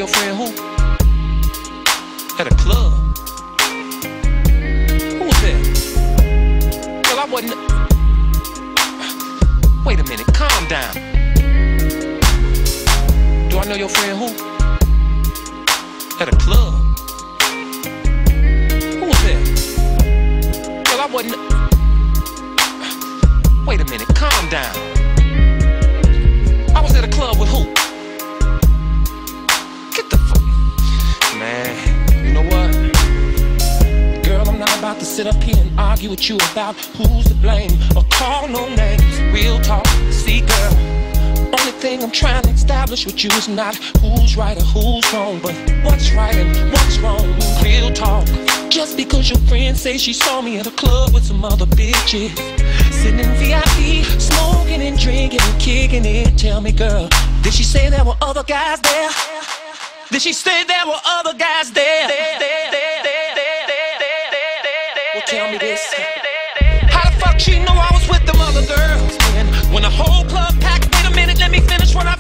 your friend who? At a club. Who was that? Girl, I wasn't. Wait a minute, calm down. Do I know your friend who? At a club. Who was that? Girl, I wasn't. Wait a minute, calm down. I was at a club with who? Get the fuck. Man, you know what? Girl, I'm not about to sit up here and argue with you about who's to blame or call no names. Real talk, see girl, only thing I'm trying to establish with you is not who's right or who's wrong, but what's right and what's wrong. Real talk. Just because your friend say she saw me at a club with some other bitches, sitting in VIP, smoking and drinking and kicking it. Tell me, girl, did she say there were other guys there? Did she say there were other guys there? Well, tell me this. How the fuck she know I was with them other girls? And when the whole club packed, wait a minute, let me finish what